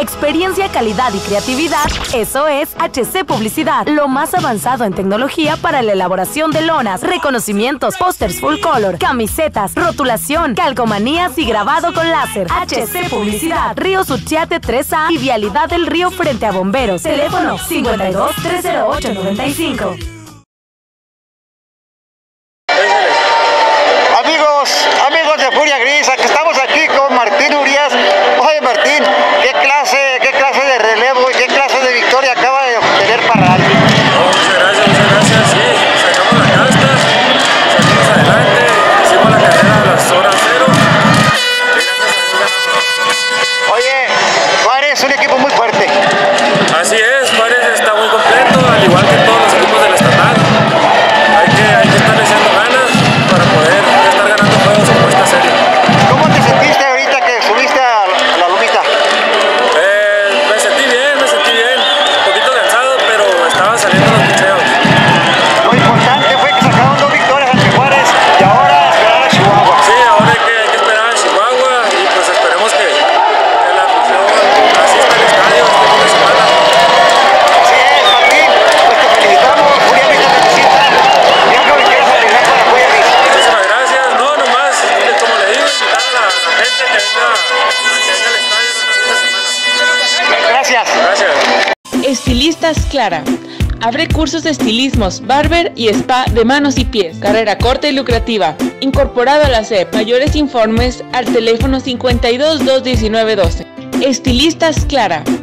experiencia, calidad y creatividad, eso es HC Publicidad. Lo más avanzado en tecnología para la elaboración de lonas, reconocimientos, pósters full color, camisetas, rotulación, calcomanías y grabado con láser. HC Publicidad, Río Suchiate 3A y Vialidad del Río frente a Bomberos. Teléfono 52 308 95. Amigos de Furia Gris, estamos aquí con Martín Urías. Oye Martín, ¿qué clase de relevo y qué clase de victoria acaba de obtener Parral? Muchas gracias, sí, sacamos la casta, salimos adelante, hicimos la carrera a las horas 0. Oye, Juárez es un equipo muy fuerte. Así es, Juárez está muy completo, al igual que todos los equipos del estatal. Hay que estarle echando ganas para poder estar ganando juegos como esta serie. ¿Cómo te sentiste ahorita que subiste a la lomita? Me sentí bien, un poquito cansado, pero estaban saliendo los picheos. Lo importante fue que sacaron 2 victorias ante Juárez y ahora esperar a Chihuahua. Sí, ahora hay que esperar a Chihuahua y pues esperemos que la afición asista al estadio este fin de semana. Así es, Martín, pues te felicitamos, Furia Gris te felicita. ¿Y algo que quieras agregar para Furia Gris? Muchísimas gracias, no nomás, como le digo, invitar a la gente que venga al estadio este fin de semana. Gracias. Estilistas Clara. Abre cursos de estilismos, barber y spa de manos y pies. Carrera corta y lucrativa. Incorporado a la SEP. Mayores informes al teléfono 52 219 12. Estilistas Clara.